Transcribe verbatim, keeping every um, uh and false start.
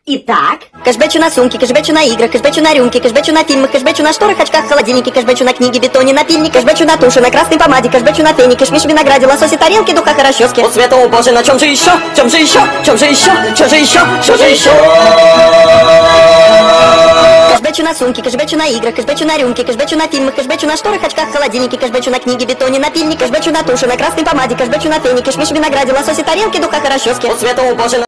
Итак, Кэшбэчу на сумки, кэшбэчу на играх, кэшбэчу на рюмке, кэшбэчу на фильмах, кэшбэчу на шторах, очках, холодильнике, кэшбэчу на книге, бетоне, напильник, кэшбэчу на туше, на красной помаде, кэшбэчу на фене, кэшмиш, винограде, лососе, тарелке, духах и расческе. О, света, о боже, на чем же еще? Чем же еще? Чем же еще? Чем же еще? Чем же еще? Кэшбэчу на сумки, кэшбэчу на играх, кэшбэчу на рюмке, кэшбэчу на фильмах, кэшбэчу на шторах, очках, холодильнике, кэшбэчу на книге, бетоне, напильник, кэшбэчу на туше, на красной помаде, кэшбэчу на фене, кэшмиш, винограде, лососе, тарелке, духах и расческе. О, света, о боже,